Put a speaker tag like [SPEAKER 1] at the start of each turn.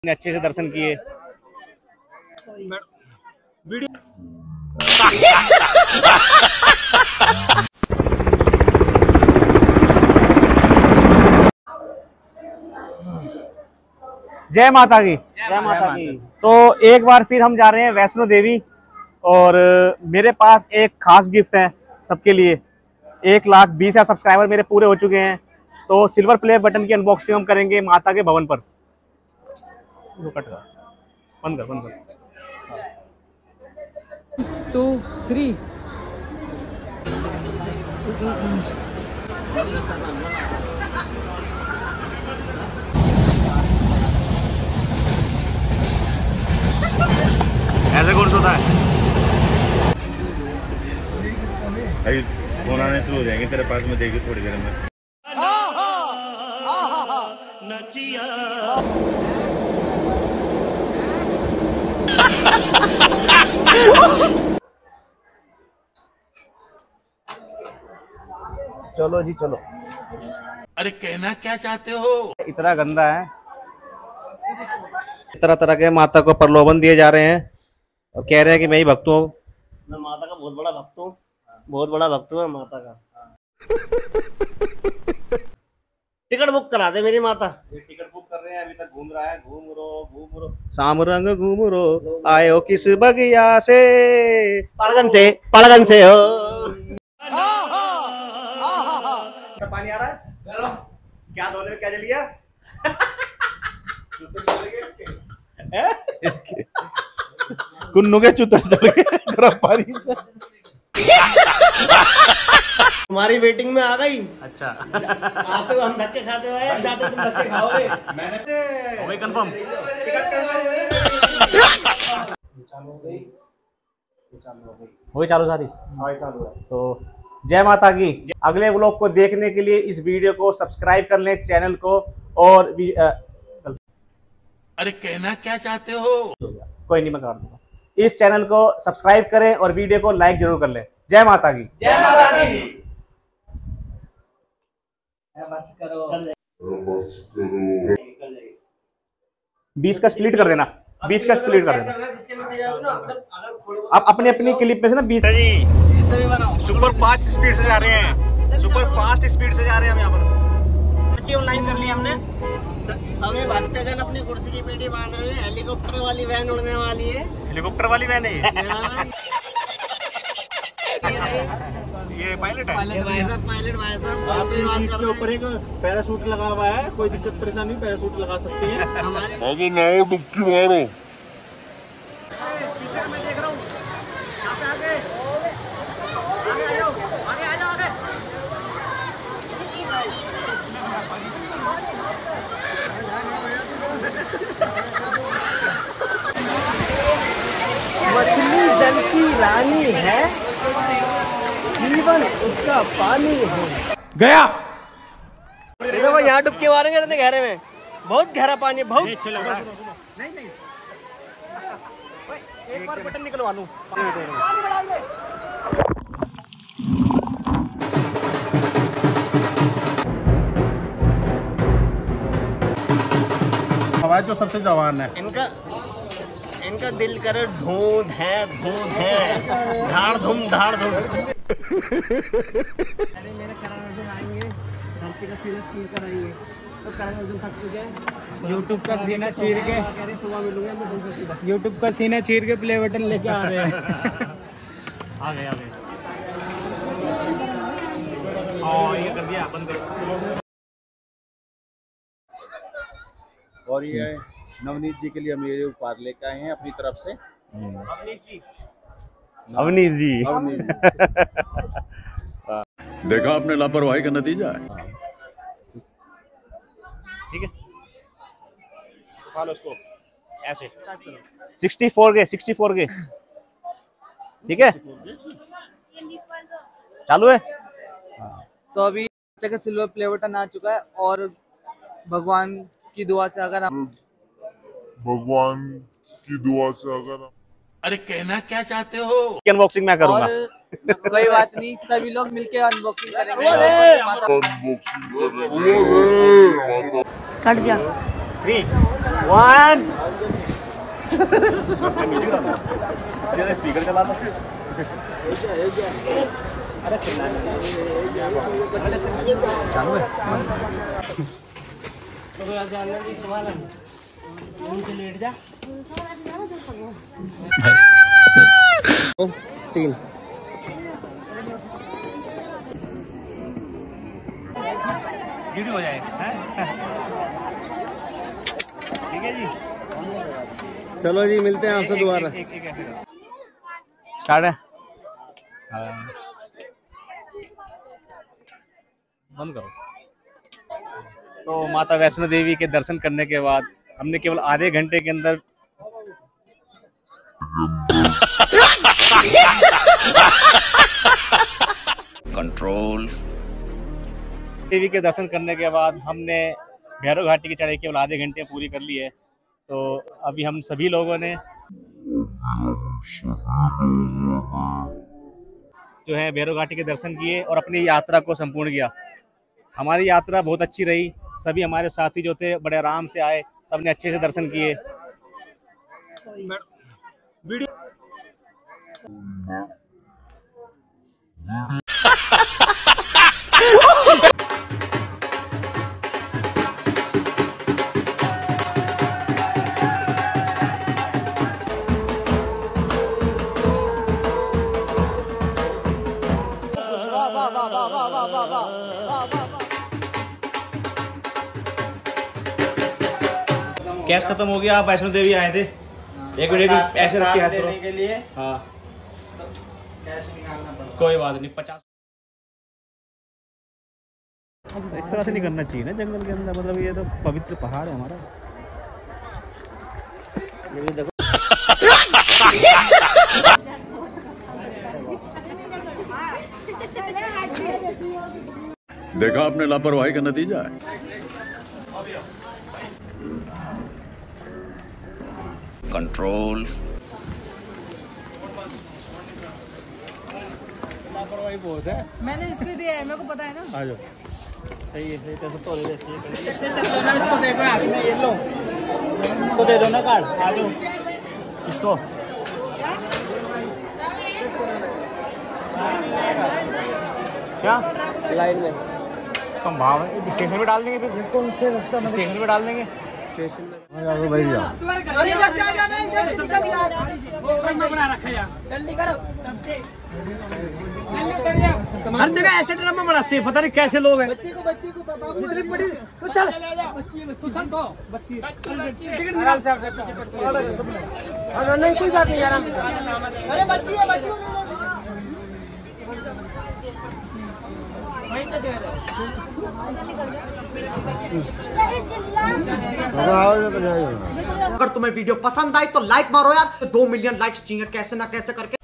[SPEAKER 1] अच्छे से दर्शन किए। जय माता की।
[SPEAKER 2] जय माता की।
[SPEAKER 1] तो एक बार फिर हम जा रहे हैं वैष्णो देवी और मेरे पास एक खास गिफ्ट है सबके लिए। 1,20,000 सब्सक्राइबर मेरे पूरे हो चुके हैं, तो सिल्वर प्ले बटन की अनबॉक्सिंग हम करेंगे माता के भवन पर। बंद कर
[SPEAKER 2] 2, 3।
[SPEAKER 1] ऐसे कौन सोता है?
[SPEAKER 3] अभी फोन आने शुरू हो जाएंगे तेरे पास में, देखिए थोड़ी देर में।
[SPEAKER 1] चलो जी चलो।
[SPEAKER 4] अरे कहना क्या चाहते हो?
[SPEAKER 1] इतना गंदा है। तरह तरह के माता को प्रलोभन दिए जा रहे हैं और कह रहे हैं कि मैं ही भक्त हूँ।
[SPEAKER 5] मैं माता का बहुत बड़ा भक्त हूँ, बहुत बड़ा भक्त हूँ माता का। टिकट बुक करा दे मेरी माता।
[SPEAKER 1] टिकट बुक कर रहे हैं, अभी तक घूम रहा है। घूम रो शाम रंग घूम रो, आयो किस बगिया से,
[SPEAKER 5] पड़गन से हो।
[SPEAKER 1] पानी आ रहा है? क्या धोने में क्या जल गया? इसके कुन्नू के चुतर जल गए गर्म पानी से।
[SPEAKER 5] तुम्हारी वेटिंग में आ गई।
[SPEAKER 1] अच्छा
[SPEAKER 5] आते हो हम धक्के खाते हुए, जाते तुम धक्के खाओगे।
[SPEAKER 1] हो गई कंफर्म। हो गई चालू सारी चालू है। तो जय माता की। अगले व्लॉग को देखने के लिए इस वीडियो को सब्सक्राइब कर लें, चैनल को। और
[SPEAKER 4] अरे कहना क्या चाहते हो?
[SPEAKER 1] कोई नहीं, मैं काट दूंगा। इस चैनल को सब्सक्राइब करें और वीडियो को लाइक जरूर कर लें। जय माता की।
[SPEAKER 2] जय माता की। बस करो।
[SPEAKER 1] 20 का स्प्लिट कर देना, 20 का स्प्लिट कर देना। आप अपनी अपनी क्लिप में से ना 20 सुपर फास्ट स्पीड से जा रहे हैं, सुपर फास्ट स्पीड से जा रहे हैं हम यहाँ पर।
[SPEAKER 2] अच्छी ऑनलाइन कर ली हमने।
[SPEAKER 5] सभी भक्तजन अपनी कुर्सी की पेटी बांध रहे हैं। हेलीकॉप्टर वाली वैन उड़ने वाली है।
[SPEAKER 1] हेलीकॉप्टर वाली वैन है ये पायलट है।
[SPEAKER 5] ये भाई साहब पायलट के ऊपर एक
[SPEAKER 3] पैराशूट लगा हुआ है, कोई दिक्कत परेशानी पैराशूट लगा सकते हैं।
[SPEAKER 5] हमारे
[SPEAKER 3] डुबकी मारो।
[SPEAKER 5] मछली जल की रानी है, जीवन उसका पानी है।
[SPEAKER 1] गया।
[SPEAKER 5] देखो यहाँ डुबकी मारेंगे इतने गहरे में, बहुत गहरा पानी है, बहुत।
[SPEAKER 1] नहीं एक बार बटन निकलवा लूं।
[SPEAKER 3] हवा जो सबसे जवान है।
[SPEAKER 5] इनका दिल करे धूध है धाड़ धूम। अरे मेरे करण अर्जुन आएंगे, धरती का सीना चीर कर आएंगे, तो करण अर्जुन थक चुके हैं।
[SPEAKER 2] यूट्यूब का सीना चीर के
[SPEAKER 5] कह रहे सुबह मिलूंगा मैं तुमसे सीधा।
[SPEAKER 2] यूट्यूब का सीना चीर के प्ले बटन लेके आ रहे हैं।
[SPEAKER 1] आ गए ये कर दिया बंद कर।
[SPEAKER 3] और ये नवनीत जी के लिए हम ये उपहार लेकर आए हैं अपनी तरफ से।
[SPEAKER 1] अवनीश जी
[SPEAKER 3] देखा आपने, लापरवाही का नतीजा है।
[SPEAKER 1] ठीक है, लो उसको ऐसे 64 के ठीक है, चालू है।
[SPEAKER 2] तो अभी जगह सिल्वर प्ले बटन आ चुका है और भगवान की दुआ से अगर हम
[SPEAKER 4] अरे कहना क्या चाहते हो?
[SPEAKER 1] अनबॉक्सिंग मैं करूंगा।
[SPEAKER 2] कोई बात नहीं, सभी लोग मिलके अनबॉक्सिंग करेंगे।
[SPEAKER 6] कट जा।
[SPEAKER 1] 3 1 स्पीकर चला लो। अरे चालू है।
[SPEAKER 5] लेट जा 3
[SPEAKER 1] वीडियो हो जाएगा। ठीक है जी,
[SPEAKER 5] चलो जी, मिलते हैं आपसे दोबारा।
[SPEAKER 1] स्टार्ट है। बंद करो। तो माता वैष्णो देवी के दर्शन करने के बाद हमने केवल आधे घंटे के अंदर
[SPEAKER 4] कंट्रोल।
[SPEAKER 1] देवी के दर्शन करने के बाद हमने भैरव घाटी की चढ़ाई केवल आधे घंटे में पूरी कर ली है। तो अभी हम सभी लोगों ने जो है भैरव घाटी के दर्शन किए और अपनी यात्रा को संपूर्ण किया। हमारी यात्रा बहुत अच्छी रही। सभी हमारे साथी जो थे बड़े आराम से आए, सबने अच्छे से दर्शन किए। कैश खत्म हो गया। आप वैष्णो देवी आए थे, एक मिनट ऐसे रख के हाथ देने के लिए। हाँ तो कैश निकालना पड़ता। कोई बात नहीं, 50 इस तरह से नहीं करना चाहिए ना जंगल के अंदर। मतलब ये तो पवित्र पहाड़ है हमारा।
[SPEAKER 3] देखा आपने लापरवाही का नतीजा है।
[SPEAKER 4] कंट्रोल।
[SPEAKER 1] लापरवाही बहुत है।
[SPEAKER 2] मैंने इसको दिया है, मेरे को पता है ना।
[SPEAKER 1] आ जाओ। सही है, सही तो तो ले चाहिए।
[SPEAKER 2] इसको देखो हाथ में, ये लो,
[SPEAKER 1] इसको दे दो ना कार्ड। आ जाओ। किसको? क्या
[SPEAKER 5] लाइन में
[SPEAKER 1] कम भाव है? स्टेशन पे डाल देंगे फिर।
[SPEAKER 5] कौन से रास्ता में?
[SPEAKER 1] स्टेशन पे डाल देंगे।
[SPEAKER 5] स्टेशन में
[SPEAKER 3] बैठ जाओ।
[SPEAKER 6] हर जगह ऐसे ड्रामा बनाते हैं, पता नहीं कैसे लोग हैं।
[SPEAKER 5] बच्ची को
[SPEAKER 6] तो चल तू चल दो बच्ची आराम से नहीं, कोई बात नहीं, आराम से।
[SPEAKER 5] अरे बच्ची है, बच्ची
[SPEAKER 7] अगर तुम्हें वीडियो पसंद आई तो लाइक मारो यार। 2 मिलियन लाइक्स चाहिए कैसे ना कैसे करके।